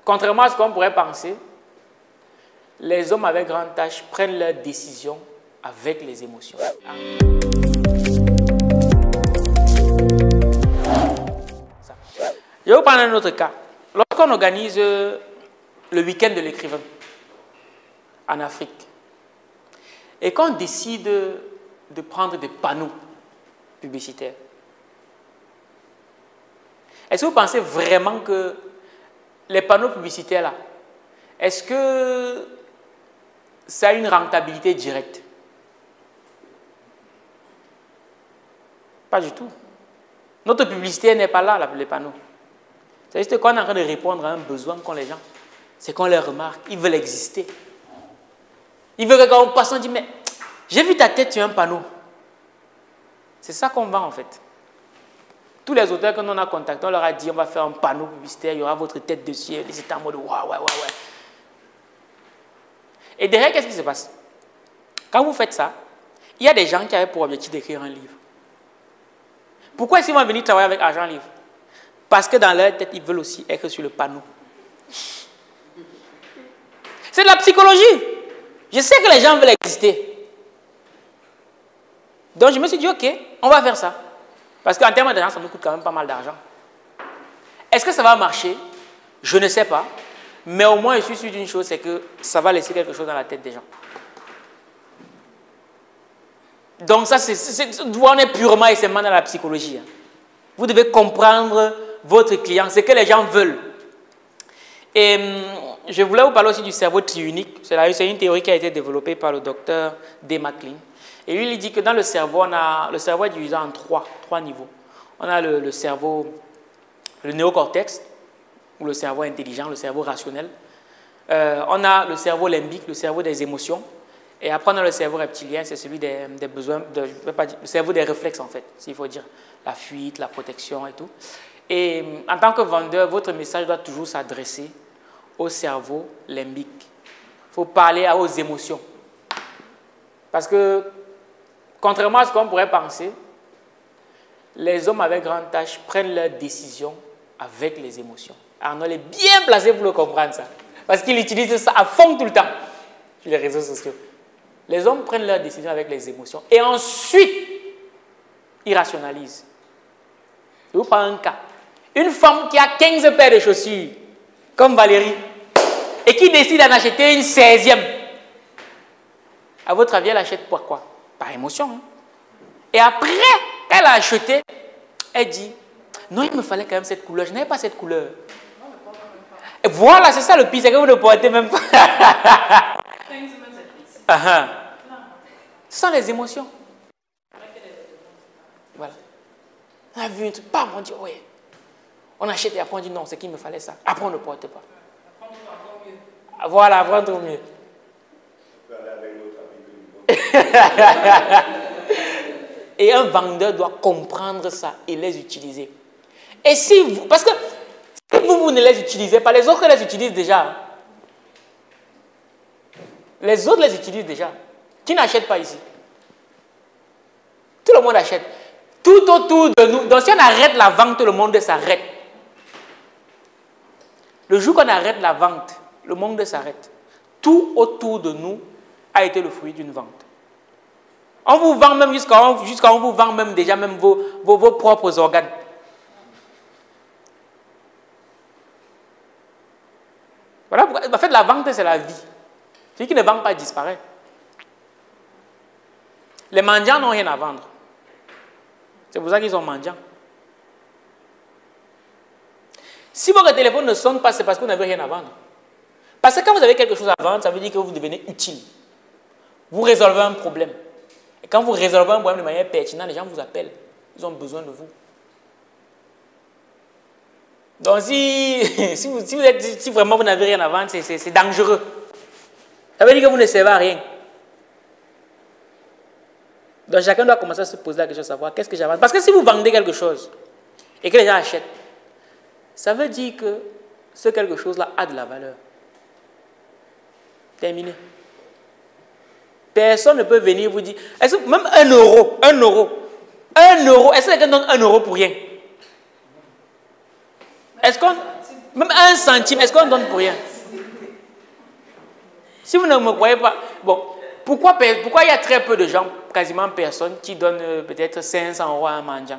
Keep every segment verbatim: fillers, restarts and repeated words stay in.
contrairement à ce qu'on pourrait penser, les hommes avec grande tâche prennent leurs décisions avec les émotions. Je vais vous prendre un autre cas. Lorsqu'on organise le week-end de l'écrivain en Afrique et qu'on décide de prendre des panneaux publicitaires, est-ce que vous pensez vraiment que les panneaux publicitaires là, est-ce que ça a une rentabilité directe? Pas du tout. Notre publicité n'est pas là, les panneaux. C'est juste qu'on est en train de répondre à un besoin qu'ont les gens. C'est qu'on les remarque, ils veulent exister. Ils veulent que quand on passe, on dit, mais j'ai vu ta tête sur un panneau. C'est ça qu'on vend en fait. Tous les auteurs que nous on a contactés, on leur a dit, on va faire un panneau publicitaire, il y aura votre tête dessus, et ils étaient en mode, waouh, ouais, ouais, ouais. Et derrière, qu'est-ce qui se passe? Quand vous faites ça, il y a des gens qui avaient pour objectif d'écrire un livre. Pourquoi est-ce qu'ils vont venir travailler avec Argent Livre? Parce que dans leur tête, ils veulent aussi être sur le panneau. C'est de la psychologie. Je sais que les gens veulent exister. Donc je me suis dit, ok, on va faire ça. Parce qu'en termes d'argent, ça nous coûte quand même pas mal d'argent. Est-ce que ça va marcher? Je ne sais pas. Mais au moins, je suis sûr d'une chose, c'est que ça va laisser quelque chose dans la tête des gens. Donc ça, c'est, on est purement et seulement dans la psychologie. Hein. Vous devez comprendre votre client, ce que les gens veulent. Et je voulais vous parler aussi du cerveau triunique. C'est une théorie qui a été développée par le docteur D. McLean. Et lui, il dit que dans le cerveau, on a, le cerveau est divisé en trois, trois niveaux. On a le, le cerveau, le néocortex, ou le cerveau intelligent, le cerveau rationnel. Euh, on a le cerveau limbique, le cerveau des émotions. Et après, on a le cerveau reptilien, c'est celui des, des besoins, de, je ne vais pas dire, le cerveau des réflexes en fait, s'il faut dire. La fuite, la protection et tout. Et en tant que vendeur, votre message doit toujours s'adresser au cerveau limbique. Il faut parler aux émotions. Parce que, contrairement à ce qu'on pourrait penser, les hommes avec grande tâche prennent leurs décisions avec les émotions. Arnold est bien placé pour le comprendre ça. Parce qu'il utilise ça à fond tout le temps sur les réseaux sociaux. Les hommes prennent leurs décisions avec les émotions. Et ensuite, ils rationalisent. Je vous prends un cas. Une femme qui a quinze paires de chaussures, comme Valérie, et qui décide d'en acheter une seizième. À votre avis, elle achète pour quoi? Par émotion. Hein? Et après, quand elle a acheté, elle dit, non, il me fallait quand même cette couleur. Je n'avais pas cette couleur. Et voilà, c'est ça le pire, c'est que vous ne portez même pas. uh-huh. Ce sont les émotions. Voilà. On a vu un truc, bam, on dit, oui. On achète et après on dit, non, c'est qu'il me fallait ça. Après, on ne porte pas. Voilà, apprendre mieux. Et un vendeur doit comprendre ça et les utiliser. Et si vous, parce que si vous, vous ne les utilisez pas, les autres les utilisent déjà. Les autres les utilisent déjà. Qui n'achète pas ici? Tout le monde achète. Tout autour de nous. Donc si on arrête la vente, le monde s'arrête. Le jour qu'on arrête la vente, le monde s'arrête. Tout autour de nous a été le fruit d'une vente. On vous vend même jusqu'à jusqu'à on vous vend même déjà même vos, vos, vos propres organes. Voilà pourquoi, en fait, la vente, c'est la vie. Celui qui ne vend pas disparaît. Les mendiants n'ont rien à vendre. C'est pour ça qu'ils sont mendiants. Si votre téléphone ne sonne pas, c'est parce que vous n'avez rien à vendre. Parce que quand vous avez quelque chose à vendre, ça veut dire que vous devenez utile. Vous résolvez un problème. Et quand vous résolvez un problème de manière pertinente, les gens vous appellent. Ils ont besoin de vous. Donc si, si, vous, si, vous êtes, si vraiment vous n'avez rien à vendre, c'est dangereux. Ça veut dire que vous ne servez à rien. Donc chacun doit commencer à se poser la question de savoir qu'est-ce que j'avance. Parce que si vous vendez quelque chose et que les gens achètent, ça veut dire que ce quelque chose-là a de la valeur. Terminé. Personne ne peut venir vous dire, est-ce que même un euro, un euro, un euro, est-ce que quelqu'un donne un euro pour rien? Est-ce qu'on... Même un centime, est-ce qu'on donne pour rien? Si vous ne me croyez pas, bon, pourquoi, pourquoi il y a très peu de gens, quasiment personne, qui donnent euh, peut-être cinq cents euros à un mendiant?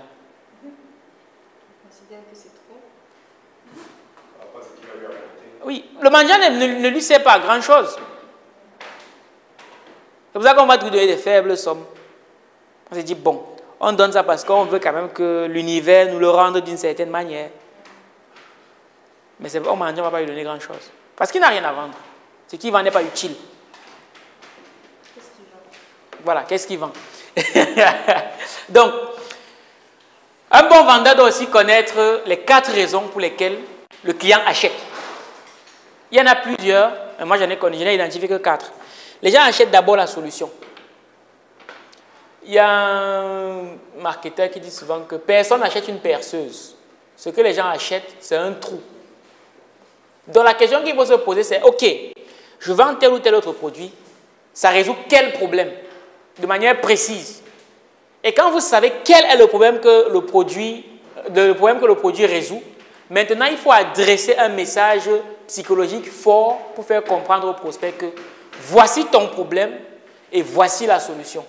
Oui, le mendiant ne, ne, ne lui sert pas grand-chose. C'est pour ça qu'on va lui donner des faibles sommes. On s'est dit, bon, on donne ça parce qu'on veut quand même que l'univers nous le rende d'une certaine manière. Mais c'est, au mendiant, on ne va pas lui donner grand-chose. Parce qu'il n'a rien à vendre. Ce qu'il vend n'est pas utile. Qu'est-ce qu'il vend? Voilà, qu'est-ce qu'il vend? Donc, un bon vendeur doit aussi connaître les quatre raisons pour lesquelles le client achète. Il y en a plusieurs, mais moi j'en ai connu, je n'ai identifié que quatre. Les gens achètent d'abord la solution. Il y a un marketeur qui dit souvent que personne n'achète une perceuse. Ce que les gens achètent, c'est un trou. Donc la question qu'il faut se poser, c'est ok, je vends tel ou tel autre produit, ça résout quel problème? De manière précise. Et quand vous savez quel est le problème que le produit, le problème que le produit résout, maintenant il faut adresser un message psychologique fort pour faire comprendre au prospect que voici ton problème et voici la solution.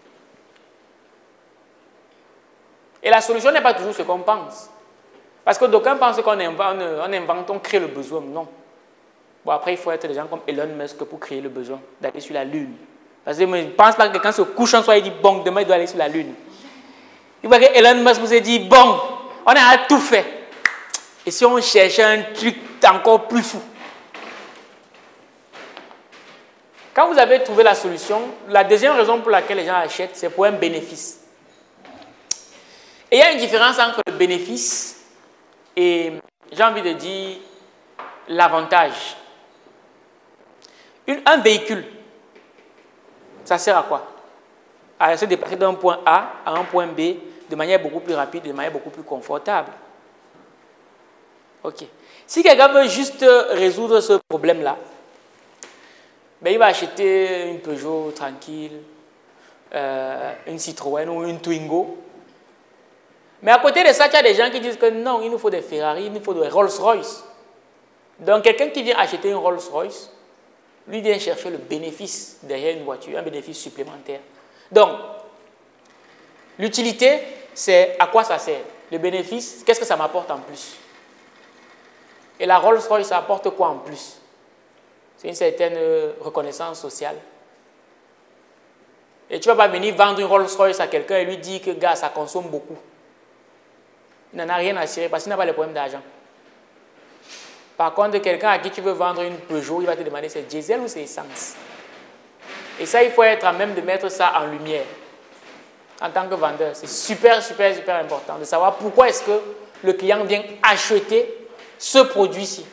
Et la solution n'est pas toujours ce qu'on pense. Parce que d'aucuns pensent qu'on invente, on invente, on crée le besoin. Non. Bon, après, il faut être des gens comme Elon Musk pour créer le besoin d'aller sur la Lune. Parce que je ne pense pas que quelqu'un se couche en soi et dit, bon, demain, il doit aller sur la Lune. Il voit que Elon Musk vous a dit, bon, on a tout fait. Et si on cherchait un truc encore plus fou? Quand vous avez trouvé la solution, la deuxième raison pour laquelle les gens achètent, c'est pour un bénéfice. Et il y a une différence entre le bénéfice et, j'ai envie de dire, l'avantage. Un véhicule, ça sert à quoi? À se déplacer d'un point A à un point B de manière beaucoup plus rapide, de manière beaucoup plus confortable. Ok. Si quelqu'un veut juste résoudre ce problème-là, ben il va acheter une Peugeot tranquille, euh, une Citroën ou une Twingo. Mais à côté de ça, il y a des gens qui disent que non, il nous faut des Ferrari, il nous faut des Rolls-Royce. Donc quelqu'un qui vient acheter une Rolls-Royce, lui vient chercher le bénéfice derrière une voiture, un bénéfice supplémentaire. Donc, l'utilité, c'est à quoi ça sert? Le bénéfice, qu'est-ce que ça m'apporte en plus? Et la Rolls-Royce, ça apporte quoi en plus? C'est une certaine reconnaissance sociale. Et tu ne vas pas venir vendre une Rolls-Royce à quelqu'un et lui dire que, gars, ça consomme beaucoup. Il n'en a rien à cirer parce qu'il n'a pas les problèmes d'argent. Par contre, quelqu'un à qui tu veux vendre une Peugeot, il va te demander c'est diesel ou c'est essence. Et ça, il faut être à même de mettre ça en lumière. En tant que vendeur, c'est super, super, super important de savoir pourquoi est-ce que le client vient acheter ce produit-ci.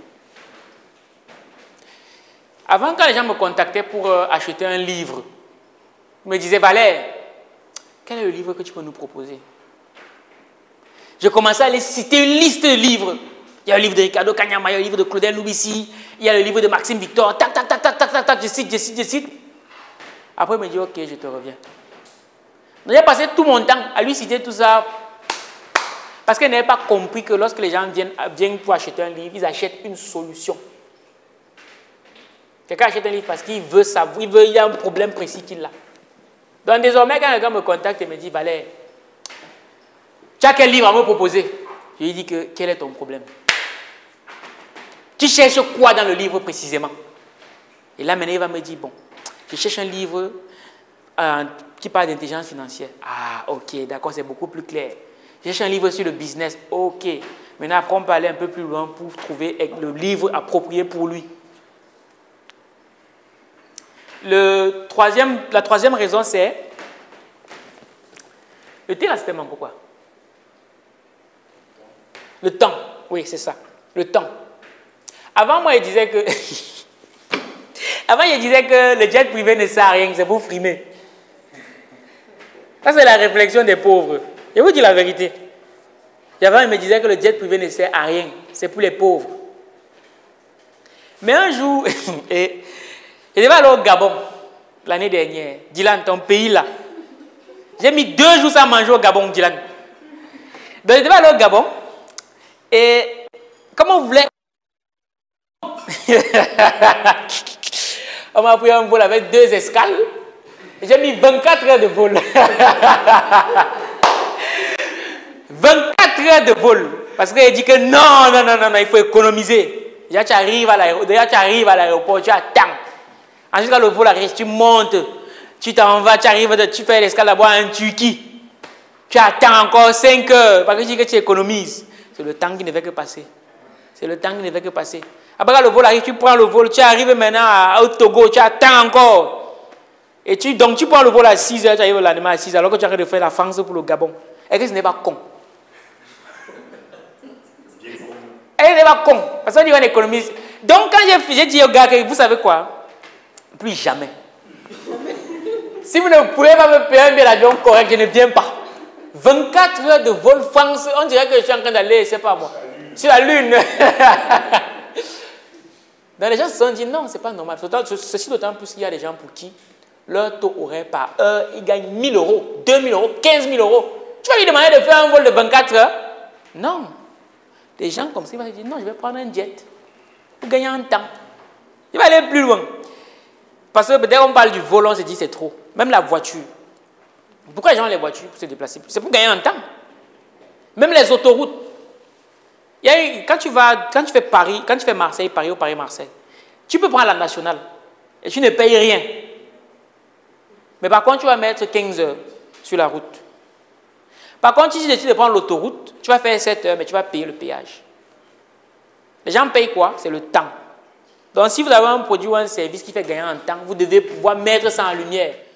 Avant, quand les gens me contactaient pour euh, acheter un livre, ils me disaient, Valère, quel est le livre que tu peux nous proposer? Je commençais à les citer une liste de livres. Il y a le livre de Ricardo Kanyama, il y a le livre de Claudel Loubissi, il y a le livre de Maxime Victor, tac, tac, tac, tac, tac, tac, tac, je cite, je cite, je cite. Après, il me dit, ok, je te reviens. Donc, j'ai passé tout mon temps à lui citer tout ça parce qu'il n'avait pas compris que lorsque les gens viennent, viennent pour acheter un livre, ils achètent une solution. Quelqu'un achète un livre parce qu'il veut savoir, il, veut, il y a un problème précis qu'il a. Donc, désormais, quand quelqu'un me contacte et me dit, Valère, tu as quel livre à me proposer? Je lui dis que quel est ton problème? Tu cherches quoi dans le livre précisément? Et là, maintenant, il va me dire, bon, je cherche un livre euh, qui parle d'intelligence financière. Ah, ok, d'accord, c'est beaucoup plus clair. Je cherche un livre sur le business. Ok, maintenant, après, on peut aller un peu plus loin pour trouver le livre approprié pour lui. Le troisième, la troisième raison, c'est... Le thé, là, c'était mon pourquoi? Le temps, oui, c'est ça, le temps. Avant, moi, il disait que... Avant, il disait que le jet privé ne sert à rien, c'est pour frimer. Ça, c'est la réflexion des pauvres. Je vous dis la vérité. Et avant, il me disait que le jet privé ne sert à rien, c'est pour les pauvres. Mais un jour, et, je devais aller au Gabon, l'année dernière. Dylan, ton pays là. J'ai mis deux jours sans manger au Gabon, Dylan. Donc, je devais aller au Gabon. Et Comment vous voulez... On m'a pris un vol avec deux escales. J'ai mis vingt-quatre heures de vol. vingt-quatre heures de vol. Parce qu'il dit que non, non, non, non, non, il faut économiser. Déjà, tu arrives à l'aéroport, tu attends. Ensuite, quand le vol arrive, tu montes, tu t'en vas, tu arrives, tu fais l'escale d'abord en Turquie. Tu attends encore cinq heures, parce que tu dis que tu économises. C'est le temps qui ne fait que passer. C'est le temps qui ne fait que passer. Après, quand le vol arrive, tu prends le vol, tu arrives maintenant au Togo, tu attends encore. Et tu, donc, tu prends le vol à six heures, tu arrives le lendemain à six heures, alors que tu arrives de faire la France pour le Gabon. Et que ce n'est pas con. Et ce n'est pas con. Parce qu'on dit qu'on économise. Donc, quand j'ai dit au gars que vous savez quoi? Plus jamais. Si vous ne pouvez pas me payer un billet d'avion correct, je ne viens pas. vingt-quatre heures de vol France, on dirait que je suis en train d'aller, c'est pas moi, sur la Lune. Donc les gens se sont dit non, c'est pas normal. Ceci d'autant plus qu'il y a des gens pour qui leur taux horaire par heure, ils gagnent mille euros, deux mille euros, quinze mille euros. Tu vas lui demander de faire un vol de vingt-quatre heures? Non. Des gens comme ça, ils vont se dire non, je vais prendre un jet pour gagner un temps. Il va aller plus loin. Parce que dès qu'on parle du vol, on se dit c'est trop. Même la voiture. Pourquoi les gens ont les voitures pour se déplacer? C'est pour gagner un temps. Même les autoroutes. Il y a eu, quand, tu vas, quand tu fais Paris, quand tu fais Marseille, Paris ou Paris-Marseille, tu peux prendre la nationale et tu ne payes rien. Mais par contre, tu vas mettre quinze heures sur la route. Par contre, si tu décides de prendre l'autoroute, tu vas faire sept heures, mais tu vas payer le péage. Les gens payent quoi? C'est le temps. Donc, si vous avez un produit ou un service qui fait gagner un temps, vous devez pouvoir mettre ça en lumière.